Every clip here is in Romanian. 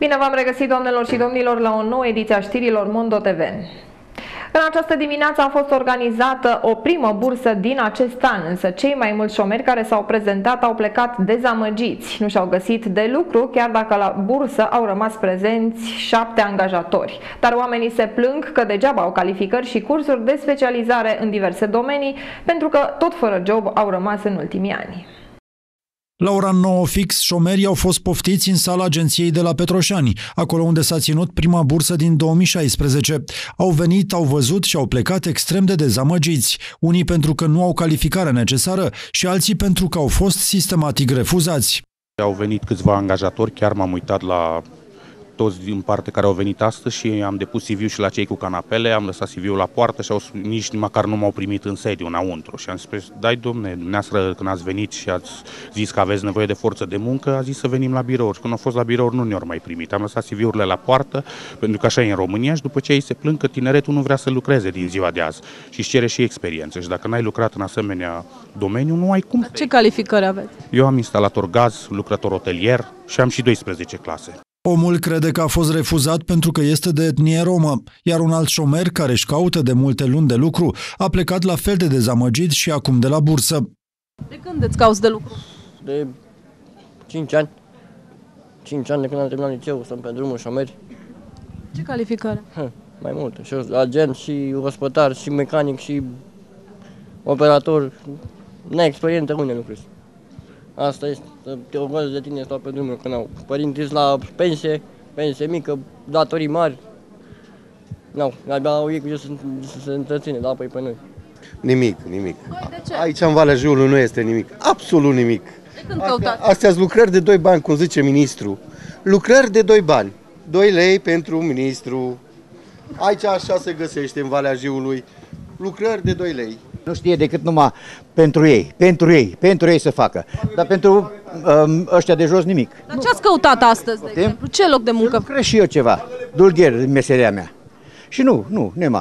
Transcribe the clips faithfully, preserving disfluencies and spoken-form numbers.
Bine v-am regăsit, doamnelor și domnilor, la o nouă ediție a știrilor Mondo T V. În această dimineață a fost organizată o primă bursă din acest an, însă cei mai mulți șomeri care s-au prezentat au plecat dezamăgiți. Nu și-au găsit de lucru, chiar dacă la bursă au rămas prezenți șapte angajatori. Dar oamenii se plâng că degeaba au calificări și cursuri de specializare în diverse domenii, pentru că tot fără job au rămas în ultimii ani. La ora nouă fix, șomerii au fost poftiți în sala agenției de la Petroșani, acolo unde s-a ținut prima bursă din două mii șaisprezece. Au venit, au văzut și au plecat extrem de dezamăgiți, unii pentru că nu au calificarea necesară și alții pentru că au fost sistematic refuzați. Au venit câțiva angajatori, chiar m-am uitat la toți din parte care au venit astăzi și am depus C V-ul și la cei cu canapele, am lăsat C V-ul la poartă și au, nici măcar nu m-au primit în sediu, înăuntru. Și am spus, dai domne, dumneavoastră când ați venit și ați zis că aveți nevoie de forță de muncă, a zis să venim la birou. Și când au fost la birou nu ne-au mai primit. Am lăsat C V-urile la poartă, pentru că așa e în România, și după ce ei se plâng că tineretul nu vrea să lucreze din ziua de azi și își cere și experiență. Și dacă n-ai lucrat în asemenea domeniu, nu ai cum. Ce calificări aveți? Eu am instalator gaz, lucrător hotelier și am și douăsprezece clase. Omul crede că a fost refuzat pentru că este de etnie romă, iar un alt șomer care își caută de multe luni de lucru a plecat la fel de dezamăgit și acum de la bursă. De când îți cauți de lucru? De cinci ani. cinci ani de când am terminat liceul, sunt pe drumul șomeri. Ce calificare? Ha, mai multe. Și agent, și ospătar, și mecanic, și operator. Neexperientă, unde lucrezi. Asta este, te urmări de tine, stau pe drumul, că n-au părinți la pensie, pensie mică, datorii mari. N-au, abia au ei cu ce să, să se întreține, da, păi pe noi. Nimic, nimic. De ce? Aici în Valea Jiului nu este nimic, absolut nimic. De când căutați? Astea sunt lucrări de doi bani, cum zice ministru. Lucrări de doi bani, doi lei pentru ministru. Aici așa se găsește în Valea Jiului, lucrări de doi lei. Nu știe decât numai pentru ei, pentru ei, pentru ei să facă. Dar pentru um, ăștia de jos nimic. Dar ce ați căutat astăzi, de exemplu? Ce loc de muncă? Lucrez și eu ceva, dulgher în meseria mea. Și nu, nu, nema.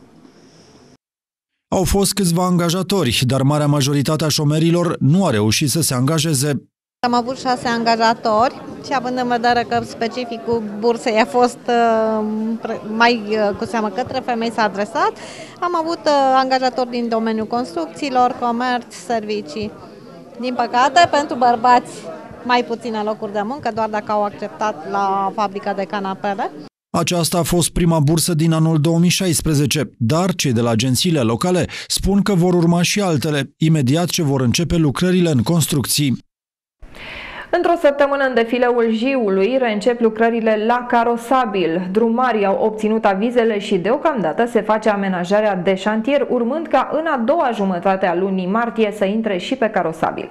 Au fost câțiva angajatori, dar marea majoritate a șomerilor nu a reușit să se angajeze. Am avut șase angajatori și având în vedere că specificul bursei a fost mai cu seamă către femei s-a adresat, am avut angajatori din domeniul construcțiilor, comerț, servicii. Din păcate, pentru bărbați mai puține locuri de muncă, doar dacă au acceptat la fabrica de canapele. Aceasta a fost prima bursă din anul două mii șaisprezece, dar cei de la agențiile locale spun că vor urma și altele, imediat ce vor începe lucrările în construcții. Într-o săptămână în defileul Jiului reîncep lucrările la carosabil. Drumarii au obținut avizele și deocamdată se face amenajarea de șantier, urmând ca în a doua jumătate a lunii martie să intre și pe carosabil.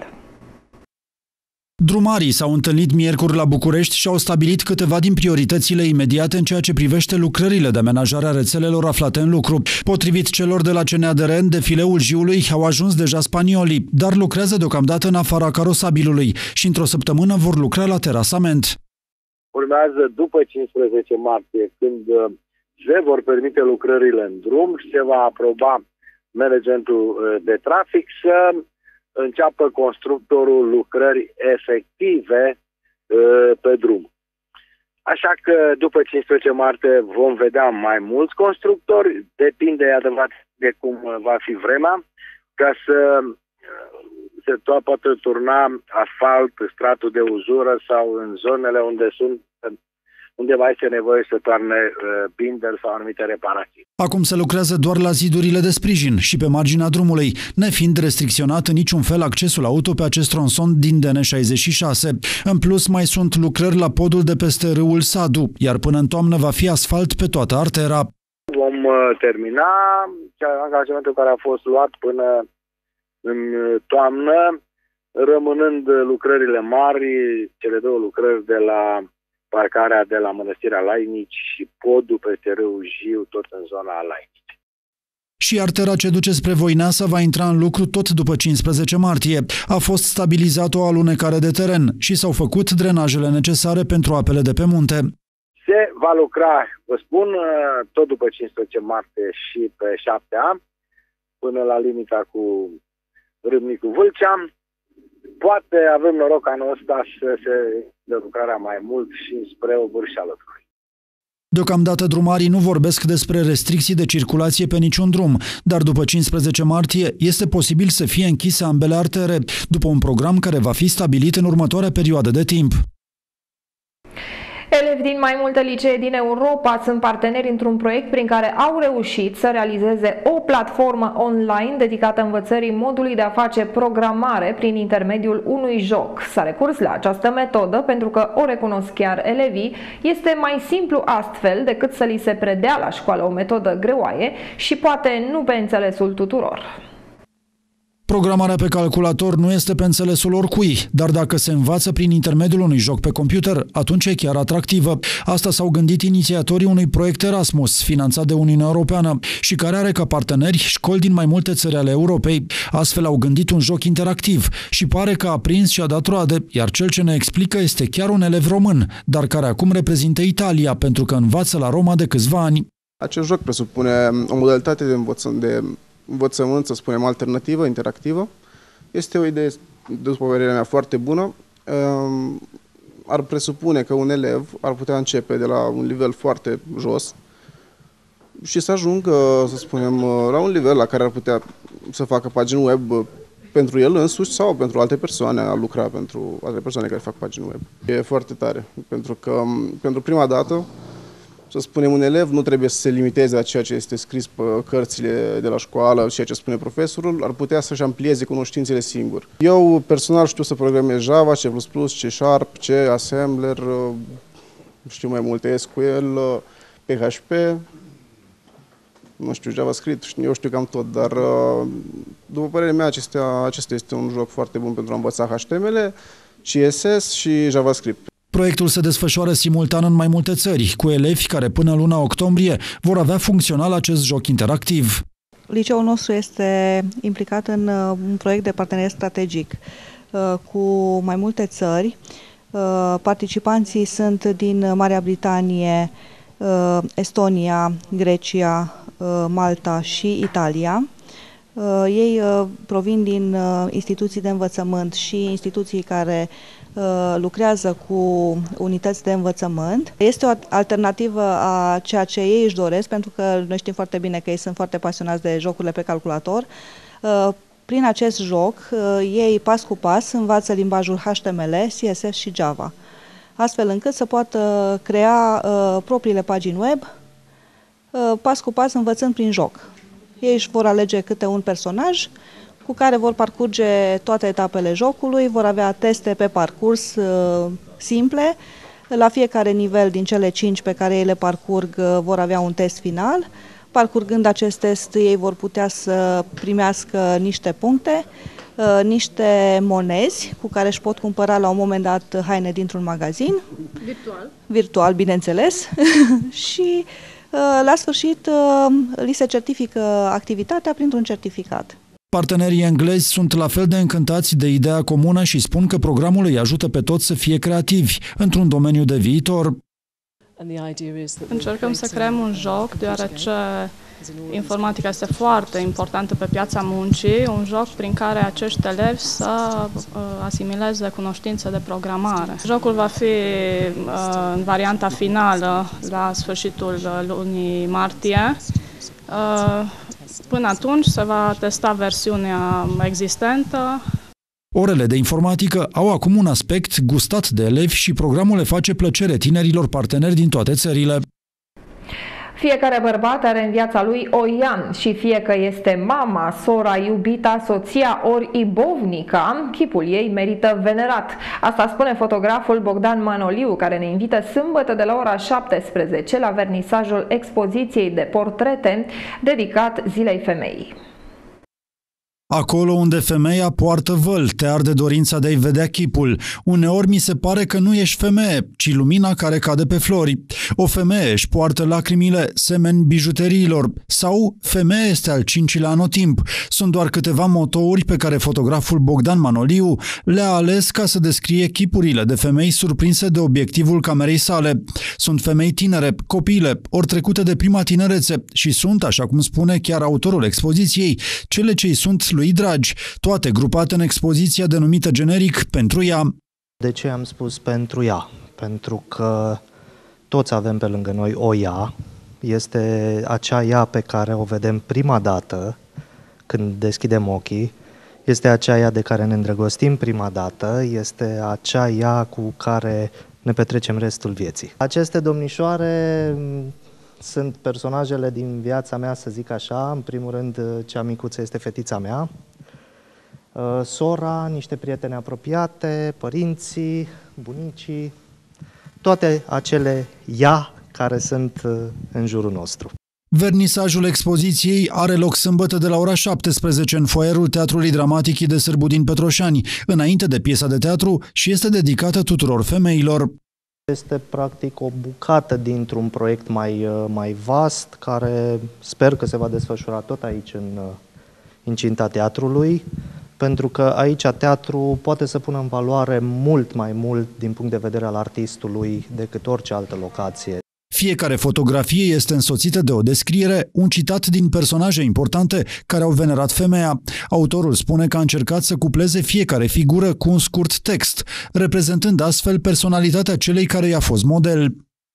Drumarii s-au întâlnit miercuri la București și au stabilit câteva din prioritățile imediate în ceea ce privește lucrările de amenajare a rețelelor aflate în lucru. Potrivit celor de la C N A D R, în defileul Jiului au ajuns deja spaniolii, dar lucrează deocamdată în afara carosabilului și într-o săptămână vor lucra la terasament. Urmează după cincisprezece martie, când se vor permite lucrările în drum și se va aproba managementul de trafic, să înceapă constructorul lucrări efective uh, pe drum. Așa că după cincisprezece martie vom vedea mai mulți constructori, depinde adevărat de cum va fi vremea, ca să se to- poată turna asfalt, stratul de uzură sau în zonele unde sunt unde mai este nevoie să toarne uh, binder sau anumite reparații. Acum se lucrează doar la zidurile de sprijin și pe marginea drumului, nefiind restricționat în niciun fel accesul auto pe acest tronson din D N șaizeci și șase. În plus, mai sunt lucrări la podul de peste râul Sadu, iar până în toamnă va fi asfalt pe toată artera. Vom uh, termina angajamentul care a fost luat până în toamnă, rămânând lucrările mari, cele două lucrări de la parcarea de la Mănăstirea Lainici și podul peste râul Jiu, tot în zona Lainici. Și artera ce duce spre Voineasa va intra în lucru tot după cincisprezece martie. A fost stabilizată o alunecare de teren și s-au făcut drenajele necesare pentru apele de pe munte. Se va lucra, vă spun, tot după cincisprezece martie și pe șapte A, până la limita cu Râmnicu Vâlcea. Poate avem noroc anul ăsta să se de lucrarea mai mult și spre o vârșă alături. Deocamdată drumarii nu vorbesc despre restricții de circulație pe niciun drum, dar după cincisprezece martie este posibil să fie închise ambele artere, după un program care va fi stabilit în următoarea perioadă de timp. Elevi din mai multe licee din Europa sunt parteneri într-un proiect prin care au reușit să realizeze o platformă online dedicată învățării modului de a face programare prin intermediul unui joc. S-a recurs la această metodă pentru că, o recunosc chiar elevii, este mai simplu astfel decât să li se predea la școală o metodă greoaie și poate nu pe înțelesul tuturor. Programarea pe calculator nu este pe înțelesul oricui, dar dacă se învață prin intermediul unui joc pe computer, atunci e chiar atractivă. Asta s-au gândit inițiatorii unui proiect Erasmus, finanțat de Uniunea Europeană și care are ca parteneri școli din mai multe țări ale Europei. Astfel au gândit un joc interactiv și pare că a prins și a dat roade, iar cel ce ne explică este chiar un elev român, dar care acum reprezintă Italia pentru că învață la Roma de câțiva ani. Acest joc presupune o modalitate de învățământ, de învățământ, să spunem, alternativă, interactivă. Este o idee, după părerea mea, foarte bună. Ar presupune că un elev ar putea începe de la un nivel foarte jos și să ajungă, să spunem, la un nivel la care ar putea să facă pagini web pentru el însuși sau pentru alte persoane, a lucra pentru alte persoane care fac pagini web. E foarte tare, pentru că pentru prima dată, să spunem, un elev nu trebuie să se limiteze la ceea ce este scris pe cărțile de la școală, ceea ce spune profesorul, ar putea să-și amplieze cunoștințele singur. Eu personal știu să programez Java, C plus plus, C Sharp, C, Assembler, știu mai multe, S Q L, P H P, nu știu, JavaScript, eu știu cam tot, dar după părerea mea acestea, acesta este un joc foarte bun pentru a învăța H T M L, C S S și JavaScript. Proiectul se desfășoară simultan în mai multe țări, cu elevi care până luna octombrie vor avea funcțional acest joc interactiv. Liceul nostru este implicat în un proiect de parteneriat strategic cu mai multe țări. Participanții sunt din Marea Britanie, Estonia, Grecia, Malta și Italia. Ei provin din instituții de învățământ și instituții care lucrează cu unități de învățământ. Este o alternativă a ceea ce ei își doresc, pentru că noi știm foarte bine că ei sunt foarte pasionați de jocurile pe calculator. Prin acest joc, ei pas cu pas învață limbajul H T M L, C S S și Java, astfel încât să poată crea propriile pagini web, pas cu pas învățând prin joc. Ei își vor alege câte un personaj cu care vor parcurge toate etapele jocului, vor avea teste pe parcurs uh, simple. La fiecare nivel din cele cinci pe care ei le parcurg uh, vor avea un test final. Parcurgând acest test, ei vor putea să primească niște puncte, uh, niște monezi cu care își pot cumpăra la un moment dat haine dintr-un magazin. Virtual. Virtual, bineînțeles. Și uh, la sfârșit uh, li se certifică activitatea printr-un certificat. Partenerii englezi sunt la fel de încântați de ideea comună și spun că programul îi ajută pe toți să fie creativi într-un domeniu de viitor. Încercăm să creăm un joc, deoarece informatica este foarte importantă pe piața muncii, un joc prin care acești elevi să uh, asimileze cunoștințe de programare. Jocul va fi uh, în varianta finală la sfârșitul lunii martie. Uh, Până atunci se va testa versiunea existentă. Orele de informatică au acum un aspect gustat de elevi și programul le face plăcere tinerilor parteneri din toate țările. Fiecare bărbat are în viața lui o Ian și fie că este mama, sora, iubita, soția ori ibovnica, chipul ei merită venerat. Asta spune fotograful Bogdan Manoliu, care ne invită sâmbătă de la ora șaptesprezece la vernisajul expoziției de portrete dedicat Zilei Femeii. Acolo unde femeia poartă văl, te arde dorința de a-i vedea chipul. Uneori mi se pare că nu ești femeie, ci lumina care cade pe flori. O femeie își poartă lacrimile, semeni bijuteriilor. Sau femeia este al cincilea anotimp. Sunt doar câteva motouri pe care fotograful Bogdan Manoliu le-a ales ca să descrie chipurile de femei surprinse de obiectivul camerei sale. Sunt femei tinere, copile, ori trecute de prima tinerețe și sunt, așa cum spune chiar autorul expoziției, cele ce-i sunt lui dragi, toate grupate în expoziția denumită generic Pentru ea. De ce am spus pentru ea? Pentru că toți avem pe lângă noi o ea. Este acea ea pe care o vedem prima dată când deschidem ochii. Este acea ea de care ne îndrăgostim prima dată. Este acea ea cu care ne petrecem restul vieții. Aceste domnișoare sunt personajele din viața mea, să zic așa. În primul rând, cea micuță este fetița mea. Sora, niște prietene apropiate, părinții, bunicii, toate acele ea care sunt în jurul nostru. Vernisajul expoziției are loc sâmbătă de la ora șaptesprezece în foaierul Teatrului Dramatic de Sârbu din Petroșani, înainte de piesa de teatru, și este dedicată tuturor femeilor. Este practic o bucată dintr-un proiect mai, mai vast, care sper că se va desfășura tot aici în incinta teatrului, pentru că aici teatru poate să pună în valoare mult mai mult din punct de vedere al artistului decât orice altă locație. Fiecare fotografie este însoțită de o descriere, un citat din personaje importante care au venerat femeia. Autorul spune că a încercat să cupleze fiecare figură cu un scurt text, reprezentând astfel personalitatea celei care i-a fost model.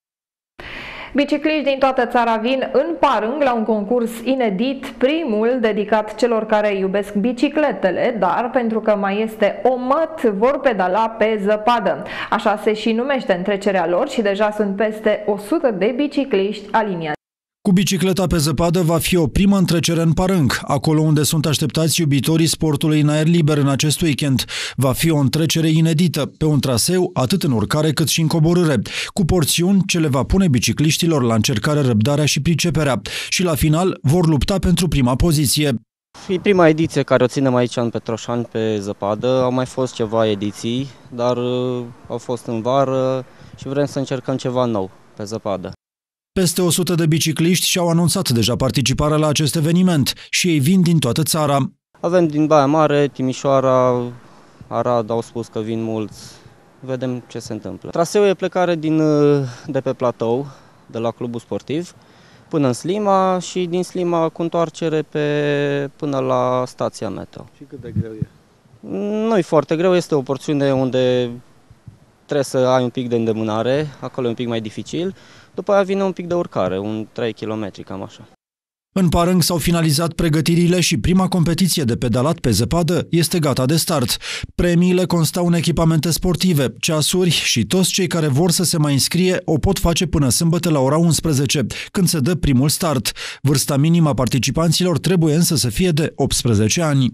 Bicicliști din toată țara vin în Parâng la un concurs inedit, primul dedicat celor care iubesc bicicletele, dar pentru că mai este o măt, vor pedala pe zăpadă. Așa se și numește întrecerea lor și deja sunt peste o sută de bicicliști aliniați. Cu bicicleta pe zăpadă va fi o primă întrecere în Parâng, acolo unde sunt așteptați iubitorii sportului în aer liber în acest weekend. Va fi o întrecere inedită, pe un traseu atât în urcare cât și în coborâre, cu porțiuni ce le va pune bicicliștilor la încercare răbdarea și priceperea și la final vor lupta pentru prima poziție. E prima ediție care o ținem aici în Petroșani pe zăpadă. Au mai fost ceva ediții, dar au fost în vară și vrem să încercăm ceva nou pe zăpadă. Peste o sută de bicicliști și-au anunțat deja participarea la acest eveniment și ei vin din toată țara. Avem din Baia Mare, Timișoara, Arad, au spus că vin mulți. Vedem ce se întâmplă. Traseul e plecare din, de pe platou, de la clubul sportiv, până în Slima și din Slima cu întoarcere pe, până la stația metro. Și cât de greu e? Nu e foarte greu, este o porțiune unde trebuie să ai un pic de îndemânare, acolo e un pic mai dificil. După aia vine un pic de urcare, un trei kilometri, cam așa. În Parâng s-au finalizat pregătirile și prima competiție de pedalat pe zăpadă este gata de start. Premiile constau în echipamente sportive, ceasuri și toți cei care vor să se mai înscrie o pot face până sâmbătă la ora unsprezece, când se dă primul start. Vârsta minimă a participanților trebuie însă să fie de optsprezece ani.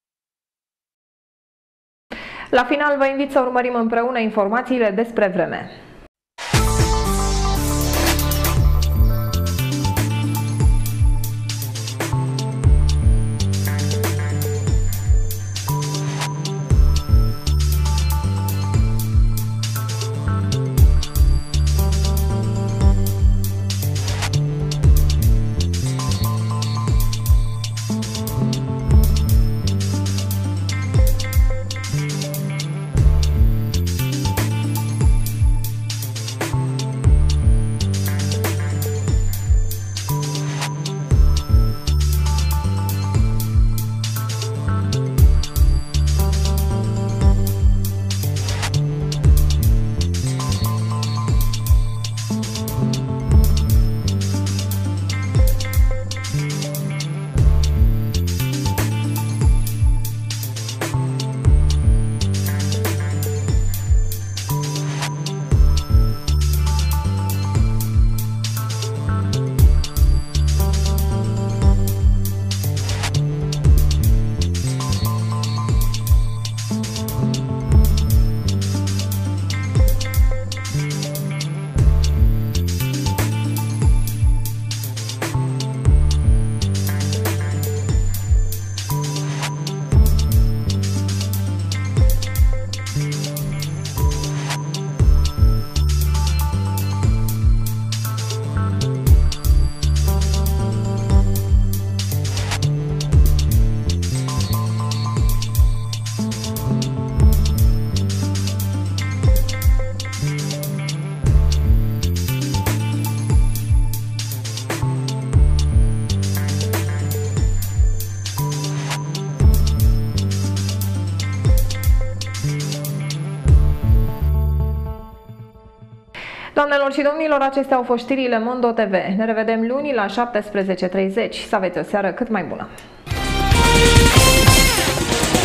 La final vă invit să urmărim împreună informațiile despre vreme. Doamnelor și domnilor, acestea au fost știrile Mondo T V. Ne revedem luni la șaptesprezece și treizeci. Să aveți o seară cât mai bună!